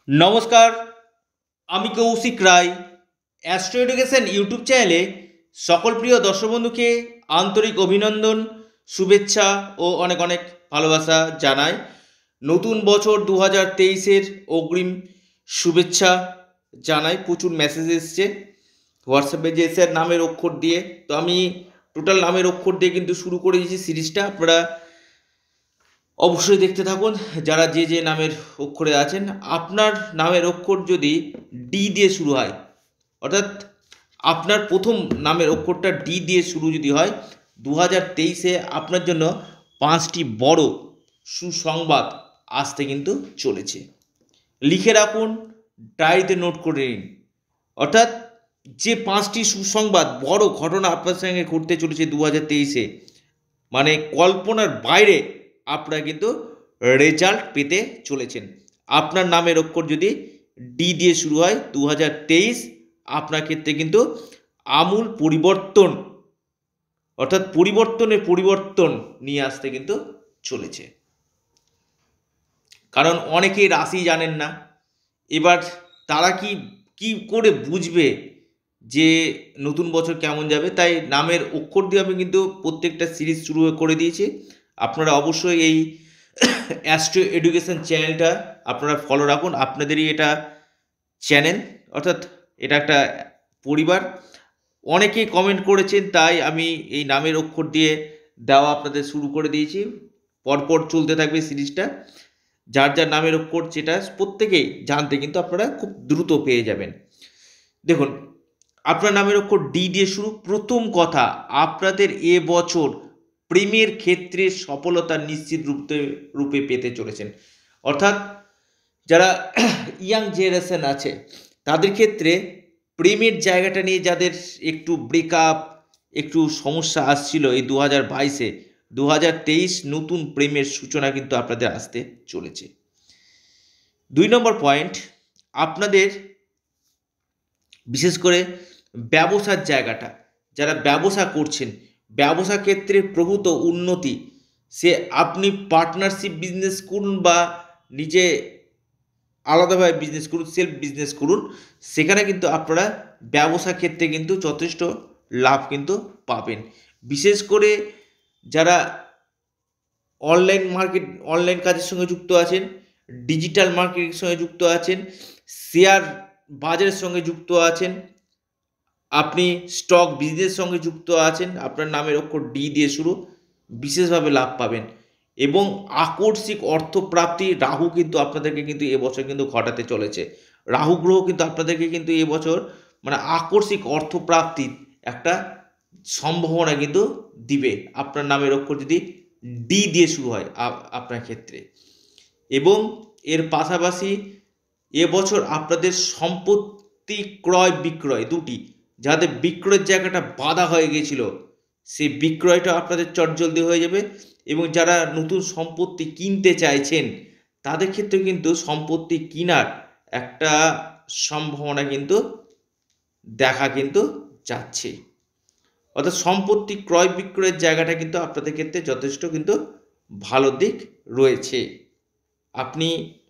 নমস্কার, আমি Koushik Roy. Astro education YouTube চ্যানেলে সকল প্রিয় দর্শক বন্ধুকে আন্তরিক অভিনন্দন, শুভেচ্ছা ও অনেক অনেক ভালোবাসা জানাই। নতুন বছর 2023-এর অগ্রিম শুভেচ্ছা জানাই। প্রচুর মেসেজ এসছে হোয়াটসঅ্যাপে যে স্যার নামের অক্ষর দিয়ে, তো আমি টোটাল নামের অক্ষর দিয়ে কিন্তু শুরু করে দিয়েছি সিরিজটা। আপনারা অবশ্যই দেখতে থাকুন যারা যে যে নামের অক্ষরে আছেন। আপনার নামের অক্ষর যদি ডি দিয়ে শুরু হয়, অর্থাৎ আপনার প্রথম নামের অক্ষরটা ডি দিয়ে শুরু যদি হয়, 2023-এ আপনার জন্য 5টি বড় সুসংবাদ আসতে কিন্তু চলেছে। লিখে রাখুন, ডায়েরিতে নোট করে নিন। অর্থাৎ যে 5টি সুসংবাদ, বড় ঘটনা আপনার সঙ্গে ঘটতে চলেছে 2023-এ, মানে কল্পনার বাইরে আপনারা কিন্তু রেজাল্ট পেতে চলেছেন। আপনার নামের অক্ষর যদি ডি দিয়ে শুরু হয়, 2023 আপনার ক্ষেত্রে কিন্তু আমূল পরিবর্তন, অর্থাৎ পরিবর্তন নিয়ে আসতে কিন্তু চলেছে। কারণ অনেকেই রাশি জানেন না, এবার তারা কি কি করে বুঝবে যে নতুন বছর কেমন যাবে। তাই নামের অক্ষর দিয়ে আমি কিন্তু প্রত্যেকটা সিরিজ শুরু করে দিয়েছি। আপনারা অবশ্যই এই অ্যাস্ট্রো এডুকেশন চ্যানেলটা আপনারা ফলো রাখুন। আপনাদেরই এটা চ্যানেল, অর্থাৎ এটা একটা পরিবার। অনেকেই কমেন্ট করেছেন, তাই আমি এই নামের অক্ষর দিয়ে দেওয়া আপনাদের শুরু করে দিয়েছি। পরপর চলতে থাকবে সিরিজটা। যার যার নামের অক্ষর যেটা প্রত্যেকেই জানতে কিন্তু আপনারা খুব দ্রুত পেয়ে যাবেন। দেখুন, আপনার নামের অক্ষর ডি দিয়ে শুরু। প্রথম কথা, আপনাদের এ বছর প্রেমের ক্ষেত্রে সফলতা নিশ্চিত রূপে পেতে চলেছেন। অর্থাৎ যারা ইয়াং জেনারেশন আছে তাদের ক্ষেত্রে প্রেমের জায়গাটা নিয়ে যাদের একটু ব্রেকআপ, একটু সমস্যা আসছিল এই 2022-এ, 2023 নতুন প্রেমের সূচনা কিন্তু আপনাদের আসতে চলেছে। 2 নম্বর পয়েন্ট, আপনাদের বিশেষ করে ব্যবসার জায়গাটা, যারা ব্যবসা করছেন, ব্যবসা ক্ষেত্রে প্রভূত উন্নতি। সে আপনি পার্টনারশিপ বিজনেস করুন বা নিজে আলাদাভাবে বিজনেস করুন, সেলফ বিজনেস করুন, সেখানে কিন্তু আপনারা ব্যবসা ক্ষেত্রে কিন্তু যথেষ্ট লাভ কিন্তু পাবেন। বিশেষ করে যারা অনলাইন কাজের সঙ্গে যুক্ত আছেন, ডিজিটাল মার্কেটের সঙ্গে যুক্ত আছেন, শেয়ার বাজারের সঙ্গে যুক্ত আছেন, আপনি স্টক বিজনেসের সঙ্গে যুক্ত আছেন, আপনার নামের অক্ষর ডি দিয়ে শুরু, বিশেষভাবে লাভ পাবেন। এবং আকস্মিক অর্থপ্রাপ্তি, রাহু কিন্তু আপনাদেরকে কিন্তু এবছর কিন্তু ঘটাতে চলেছে। রাহু গ্রহ কিন্তু আপনাদেরকে কিন্তু এবছর মানে আকস্মিক অর্থপ্রাপ্তির একটা সম্ভাবনা কিন্তু দিবে, আপনার নামের অক্ষর যদি ডি দিয়ে শুরু হয় আপনার ক্ষেত্রে। এবং এর পাশাপাশি এবছর আপনাদের সম্পত্তি ক্রয় বিক্রয় দুটি, যাদের বিক্রয়ের জায়গাটা বাধা হয়ে গিয়েছিল, সেই বিক্রয়টা আপনাদের চটজলদি হয়ে যাবে। এবং যারা নতুন সম্পত্তি কিনতে চাইছেন তাদের ক্ষেত্রে কিন্তু সম্পত্তি কেনার একটা সম্ভাবনা কিন্তু দেখা কিন্তু যাচ্ছে। অর্থাৎ সম্পত্তি ক্রয় বিক্রয়ের জায়গাটা কিন্তু আপনাদের ক্ষেত্রে যথেষ্ট কিন্তু ভালো দিক রয়েছে। আপনি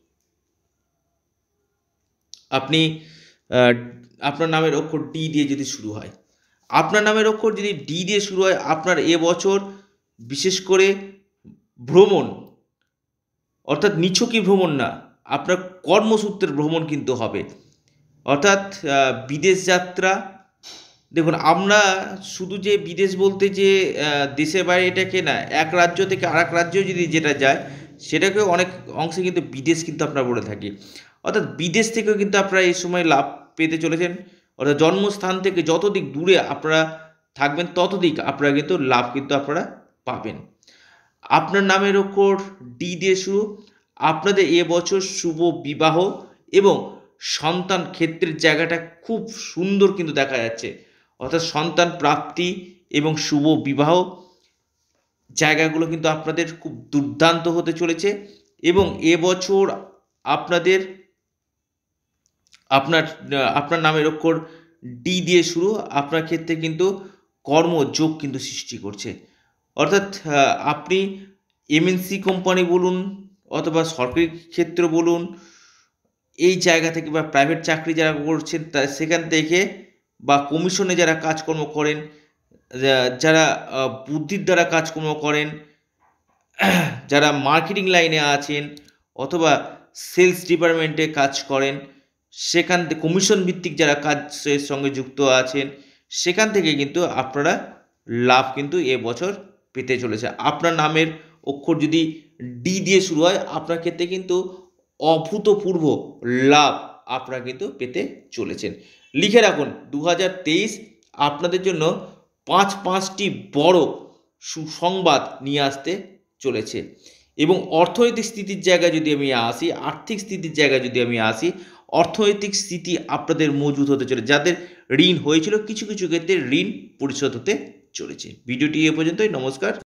আপনি আপনার নামের অক্ষর ডি দিয়ে যদি শুরু হয়, আপনার নামের অক্ষর যদি ডি দিয়ে শুরু হয়, আপনার এবছর বিশেষ করে ভ্রমণ, অর্থাৎ নিছকই ভ্রমণ না, আপনার কর্মসূত্রের ভ্রমণ কিন্তু হবে। অর্থাৎ বিদেশ যাত্রা। দেখুন, আমরা শুধু যে বিদেশ বলতে যে দেশের বাইরে এটাকে না, এক রাজ্য থেকে আরেক রাজ্য যদি যেটা যায় সেটাকে অনেক অংশে কিন্তু বিদেশ কিন্তু আমরা বলে থাকি। অর্থাৎ বিদেশ থেকেও কিন্তু আপনারা এই সময় লাভ পেতে চলেছেন। অর্থাৎ জন্মস্থান থেকে যতদিক দূরে আপনারা থাকবেন ততদিক আপনারা কিন্তু লাভ কিন্তু আপনারা পাবেন। আপনার নামের অক্ষর ডি দিয়ে শুরু। আপনাদের এবছর শুভ বিবাহ এবং সন্তান ক্ষেত্রের জায়গাটা খুব সুন্দর কিন্তু দেখা যাচ্ছে। অর্থাৎ সন্তান প্রাপ্তি এবং শুভ বিবাহ জায়গাগুলো কিন্তু আপনাদের খুব দুর্দান্ত হতে চলেছে। এবং এবছর আপনাদের আপনার আপনার নামের অক্ষর ডি দিয়ে শুরু, আপনার ক্ষেত্রে কিন্তু কর্মযোগ কিন্তু সৃষ্টি করছে। অর্থাৎ আপনি এমএনসি কোম্পানি বলুন অথবা সরকারি ক্ষেত্র বলুন, এই জায়গা থেকে বা প্রাইভেট চাকরি যারা করছেন সেখান থেকে বা কমিশনে যারা কাজকর্ম করেন, যারা বুদ্ধির দ্বারা কাজকর্ম করেন, যারা মার্কেটিং লাইনে আছেন অথবা সেলস ডিপার্টমেন্টে কাজ করেন, সেখান থেকে কমিশন ভিত্তিক যারা কাজের সঙ্গে যুক্ত আছেন, সেখান থেকে কিন্তু আপনারা লাভ কিন্তু এবছর পেতে চলেছে। আপনার নামের অক্ষর যদি ডি দিয়ে শুরু হয়, আপনার ক্ষেত্রে কিন্তু অভূতপূর্ব লাভ আপনারা কিন্তু পেতে চলেছেন। লিখে রাখুন 2023 আপনাদের জন্য পাঁচটি বড় সুসংবাদ নিয়ে আসতে চলেছে। এবং অর্থনৈতিক স্থিতির জায়গায় যদি আমি আসি, আর্থিক স্থিতির জায়গায় যদি আমি আসি, অর্থনৈতিক স্থিতি আপনাদের মজবুত হতে চলেছে। যাদের ঋণ হয়েছিল কিছু কিছু ক্ষেত্রে ঋণ পরিশোধ হতে চলেছে। ভিডিওটি এ পর্যন্তই। নমস্কার।